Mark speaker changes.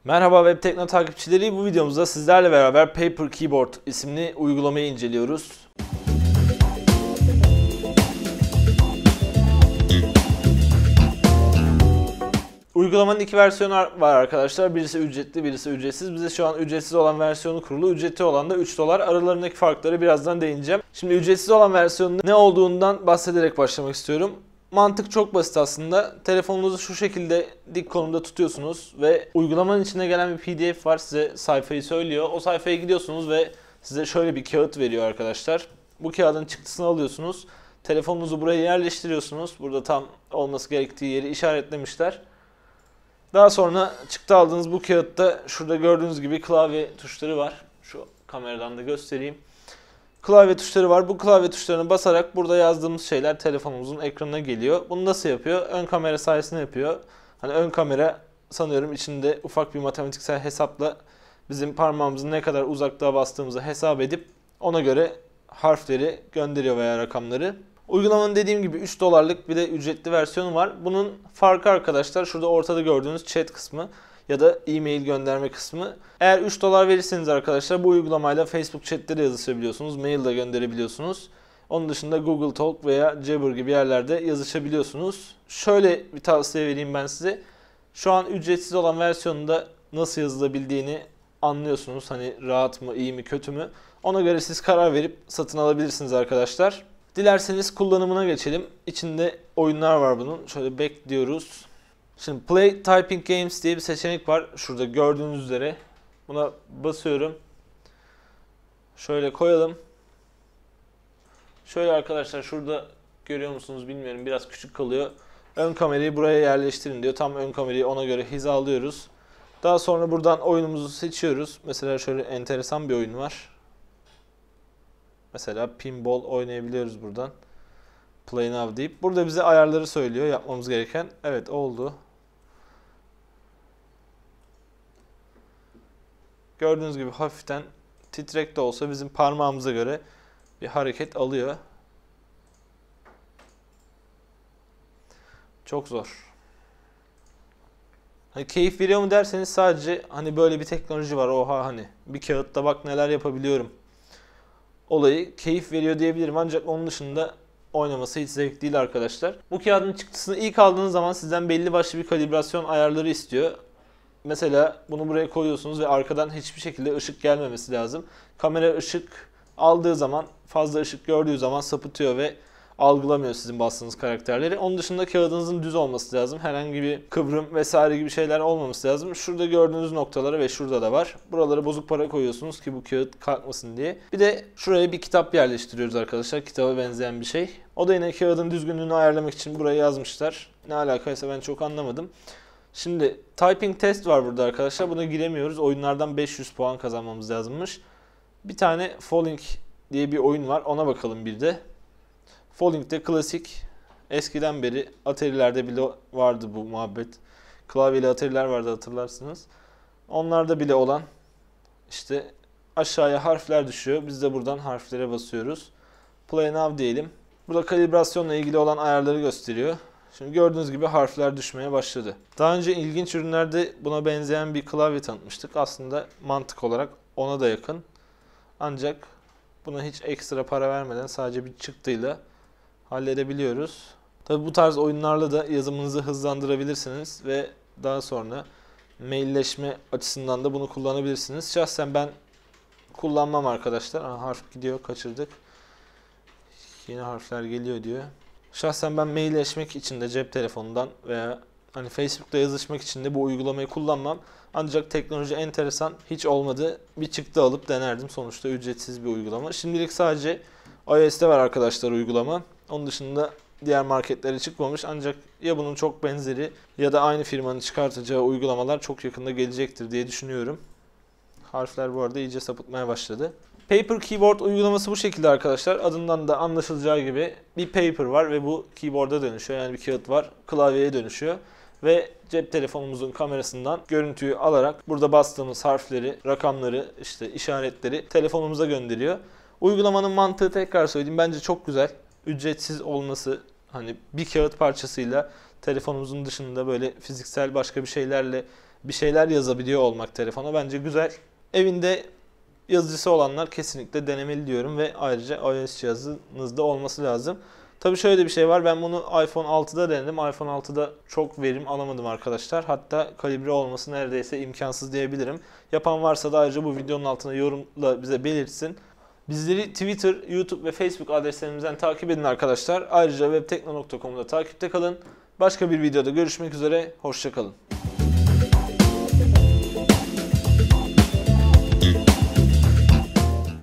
Speaker 1: Merhaba Web Tekno takipçileri, bu videomuzda sizlerle beraber Paper Keyboard isimli uygulamayı inceliyoruz. Uygulamanın iki versiyonu var arkadaşlar. Birisi ücretli, birisi ücretsiz. Bize şu an ücretsiz olan versiyonu kurulu. Ücretli olan da 3 dolar. Aralarındaki farkları birazdan değineceğim. Şimdi ücretsiz olan versiyonun ne olduğundan bahsederek başlamak istiyorum. Mantık çok basit aslında. Telefonunuzu şu şekilde dik konumda tutuyorsunuz ve uygulamanın içine gelen bir PDF var. Size sayfayı söylüyor. O sayfaya gidiyorsunuz ve size şöyle bir kağıt veriyor arkadaşlar. Bu kağıdın çıktısını alıyorsunuz. Telefonunuzu buraya yerleştiriyorsunuz. Burada tam olması gerektiği yeri işaretlemişler. Daha sonra çıktı aldığınız bu kağıtta şurada gördüğünüz gibi klavye tuşları var. Şu kameradan da göstereyim. Klavye tuşları var. Bu klavye tuşlarına basarak burada yazdığımız şeyler telefonumuzun ekranına geliyor. Bunu nasıl yapıyor? Ön kamera sayesinde yapıyor. Hani ön kamera sanıyorum içinde ufak bir matematiksel hesapla bizim parmağımızın ne kadar uzaklığa bastığımızı hesap edip ona göre harfleri gönderiyor veya rakamları. Uygulamanın dediğim gibi 3 dolarlık bir de ücretli versiyonu var. Bunun farkı arkadaşlar şurada ortada gördüğünüz chat kısmı ya da e-mail gönderme kısmı. Eğer 3 dolar verirseniz arkadaşlar bu uygulamayla Facebook chat'te de yazışabiliyorsunuz. Mail de gönderebiliyorsunuz. Onun dışında Google Talk veya Jabber gibi yerlerde yazışabiliyorsunuz. Şöyle bir tavsiye vereyim ben size. Şu an ücretsiz olan versiyonunda nasıl yazılabildiğini anlıyorsunuz. Hani rahat mı, iyi mi, kötü mü? Ona göre siz karar verip satın alabilirsiniz arkadaşlar. Dilerseniz kullanımına geçelim. İçinde oyunlar var bunun. Şöyle back diyoruz. Şimdi Play Typing Games diye bir seçenek var. Şurada gördüğünüz üzere. Buna basıyorum. Şöyle koyalım. Şöyle arkadaşlar şurada görüyor musunuz bilmiyorum. Biraz küçük kalıyor. Ön kamerayı buraya yerleştirin diyor. Tam ön kamerayı ona göre hizalıyoruz. Daha sonra buradan oyunumuzu seçiyoruz. Mesela şöyle enteresan bir oyun var. Mesela pinball oynayabiliyoruz buradan. Play now deyip. Burada bize ayarları söylüyor yapmamız gereken. Evet oldu. Gördüğünüz gibi hafiften titrek de olsa bizim parmağımıza göre bir hareket alıyor. Çok zor. Hani keyif veriyor mu derseniz sadece hani böyle bir teknoloji var. Oha hani bir kağıtta bak neler yapabiliyorum. Olayı keyif veriyor diyebilirim ancak onun dışında oynaması hiç zevk değil arkadaşlar. Bu kağıdın çıktısını ilk aldığınız zaman sizden belli başlı bir kalibrasyon ayarları istiyor. Mesela bunu buraya koyuyorsunuz ve arkadan hiçbir şekilde ışık gelmemesi lazım. Kamera ışık aldığı zaman, fazla ışık gördüğü zaman sapıtıyor ve algılamıyor sizin bastığınız karakterleri. Onun dışında kağıdınızın düz olması lazım. Herhangi bir kıvrım vesaire gibi şeyler olmaması lazım. Şurada gördüğünüz noktalara ve şurada da var. Buralara bozuk para koyuyorsunuz ki bu kağıt kalkmasın diye. Bir de şuraya bir kitap yerleştiriyoruz arkadaşlar. Kitaba benzeyen bir şey. O da yine kağıdın düzgünlüğünü ayarlamak için buraya yazmışlar. Ne alakaysa ben çok anlamadım. Şimdi typing test var burada arkadaşlar. Buna giremiyoruz. Oyunlardan 500 puan kazanmamız lazımmış. Bir tane Falling diye bir oyun var. Ona bakalım bir de. Falling de klasik. Eskiden beri Atari'lerde bile vardı bu muhabbet. Klavyeli Atari'ler vardı hatırlarsınız. Onlarda bile olan işte aşağıya harfler düşüyor. Biz de buradan harflere basıyoruz. Play now diyelim. Burada kalibrasyonla ilgili olan ayarları gösteriyor. Şimdi gördüğünüz gibi harfler düşmeye başladı. Daha önce ilginç ürünlerde buna benzeyen bir klavye tanıtmıştık. Aslında mantık olarak ona da yakın. Ancak buna hiç ekstra para vermeden sadece bir çıktıyla halledebiliyoruz. Tabi bu tarz oyunlarla da yazımınızı hızlandırabilirsiniz ve daha sonra mailleşme açısından da bunu kullanabilirsiniz. Şahsen ben kullanmam arkadaşlar. Harf gidiyor, kaçırdık. Yeni harfler geliyor diyor. Şahsen ben mailleşmek için de cep telefonundan veya hani Facebook'ta yazışmak için de bu uygulamayı kullanmam. Ancak teknoloji enteresan, hiç olmadı. Bir çıktı alıp denerdim. Sonuçta ücretsiz bir uygulama. Şimdilik sadece iOS'te var arkadaşlar uygulama. Onun dışında diğer marketlere çıkmamış. Ancak ya bunun çok benzeri ya da aynı firmanın çıkartacağı uygulamalar çok yakında gelecektir diye düşünüyorum. Harfler bu arada iyice sapıtmaya başladı. Paper Keyboard uygulaması bu şekilde arkadaşlar. Adından da anlaşılacağı gibi bir paper var ve bu keyboard'a dönüşüyor. Yani bir kağıt var, klavyeye dönüşüyor. Ve cep telefonumuzun kamerasından görüntüyü alarak burada bastığımız harfleri, rakamları, işte işaretleri telefonumuza gönderiyor. Uygulamanın mantığı tekrar söyleyeyim. Bence çok güzel. Ücretsiz olması, hani bir kağıt parçasıyla telefonumuzun dışında böyle fiziksel başka bir şeylerle bir şeyler yazabiliyor olmak telefona bence güzel. Evinde yazıcısı olanlar kesinlikle denemeli diyorum ve ayrıca iOS cihazınızda olması lazım. Tabii şöyle bir şey var. Ben bunu iPhone 6'da denedim. iPhone 6'da çok verim alamadım arkadaşlar. Hatta kalibre olması neredeyse imkansız diyebilirim. Yapan varsa da ayrıca bu videonun altına yorumla bize belirtsin. Bizleri Twitter, YouTube ve Facebook adreslerimizden takip edin arkadaşlar. Ayrıca webtekno.com'da takipte kalın. Başka bir videoda görüşmek üzere. Hoşça kalın.